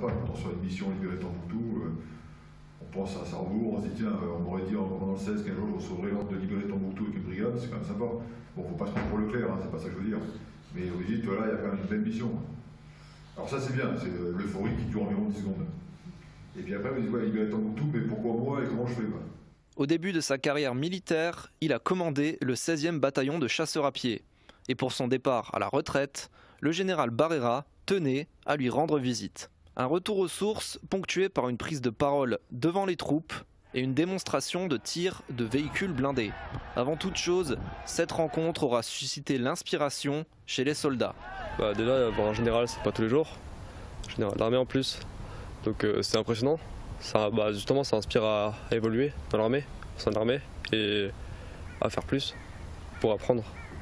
sympa. Quand on sort une mission libérée de Tombouctou, on pense à Sarrebourg, on se dit tiens, on m'aurait dit pendant le 16 qu'un jour je recevrais l'ordre de libérer Tombouctou avec une brigade, c'est quand même sympa. Bon, faut pas se prendre pour Leclerc, hein, c'est pas ça que je veux dire. Mais vous dites, voilà, il y a quand même une belle mission. Alors ça c'est bien, c'est l'euphorie qui dure environ 10 secondes. Et puis après, vous dites, ouais, libérer Tombouctou, mais pourquoi moi et comment je fais quoi. Au début de sa carrière militaire, il a commandé le 16e bataillon de chasseurs à pied. Et pour son départ à la retraite, le général Barrera tenait à lui rendre visite. Un retour aux sources ponctué par une prise de parole devant les troupes et une démonstration de tir de véhicules blindés. Avant toute chose, cette rencontre aura suscité l'inspiration chez les soldats. Déjà, avoir un général, c'est pas tous les jours. Général d'armée en plus. Donc c'est impressionnant. Ça, justement, ça inspire à évoluer dans l'armée, au sein de l'armée, et à faire plus pour apprendre.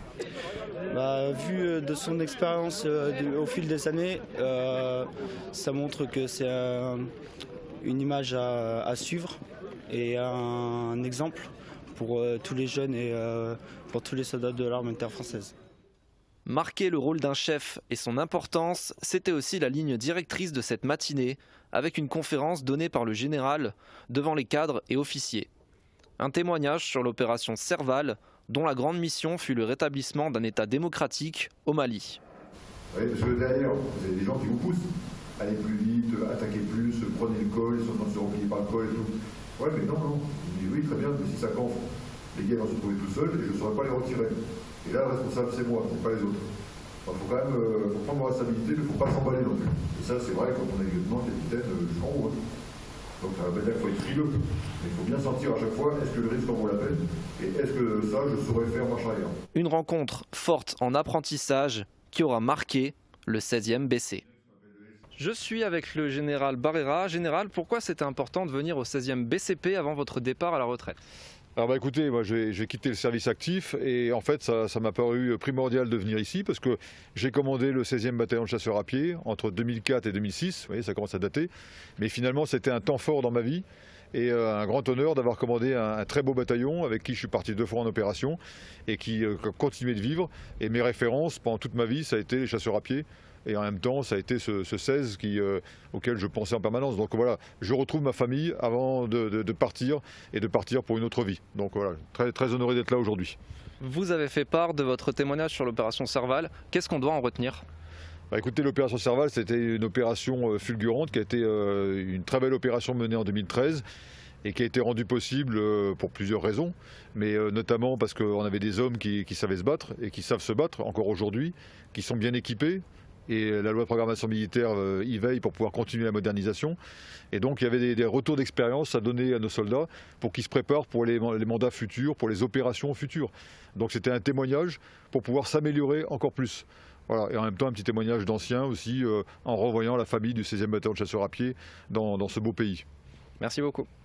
Vu de son expérience au fil des années, ça montre que c'est une image à suivre et un exemple pour tous les jeunes et pour tous les soldats de l'armée de terre française. Marquer le rôle d'un chef et son importance, c'était aussi la ligne directrice de cette matinée, avec une conférence donnée par le général devant les cadres et officiers. Un témoignage sur l'opération Serval, dont la grande mission fut le rétablissement d'un État démocratique au Mali. Oui, parce que derrière, vous avez des gens qui vous poussent. Allez plus vite, attaquez plus, prenez le col, ils sont en train de se replier par le col et tout. Ouais, mais non. Je dis oui, très bien, mais si ça campe, les gars vont se trouver tout seuls et je ne saurais pas les retirer. Et là, le responsable, c'est moi, c'est pas les autres. Il faut quand même faut prendre ma responsabilité, mais il ne faut pas s'emballer non plus. Et ça, c'est vrai, quand on est lieutenant, capitaine, je suis en haut. Donc ça veut dire qu'il faut être frileux. Mais il faut bien sentir à chaque fois, est-ce que le risque en vaut la peine? Et est-ce que ça, je saurais faire marche arrière? Une rencontre forte en apprentissage qui aura marqué le 16e BC. Je suis avec le général Barrera. Général, pourquoi c'était important de venir au 16e BCP avant votre départ à la retraite? Alors écoutez, moi j'ai quitté le service actif et en fait ça m'a paru primordial de venir ici parce que j'ai commandé le 16e bataillon de chasseurs à pied entre 2004 et 2006, vous voyez ça commence à dater, mais finalement c'était un temps fort dans ma vie et un grand honneur d'avoir commandé un très beau bataillon avec qui je suis parti 2 fois en opération et qui continuait de vivre, et mes références pendant toute ma vie ça a été les chasseurs à pied. Et en même temps, ça a été ce 16 auquel je pensais en permanence. Donc voilà, je retrouve ma famille avant de partir et de partir pour une autre vie. Donc voilà, très honoré d'être là aujourd'hui. Vous avez fait part de votre témoignage sur l'opération Serval. Qu'est-ce qu'on doit en retenir? Écoutez, l'opération Serval, c'était une opération fulgurante qui a été une très belle opération menée en 2013. Et qui a été rendue possible pour plusieurs raisons, mais notamment parce qu'on avait des hommes qui savaient se battre et qui savent se battre encore aujourd'hui, qui sont bien équipés. Et la loi de programmation militaire y veille pour pouvoir continuer la modernisation. Et donc il y avait des retours d'expérience à donner à nos soldats pour qu'ils se préparent pour les mandats futurs, pour les opérations futures. Donc c'était un témoignage pour pouvoir s'améliorer encore plus. Voilà. Et en même temps un petit témoignage d'anciens aussi en revoyant la famille du 16e bataillon de chasseurs à pied dans ce beau pays. Merci beaucoup.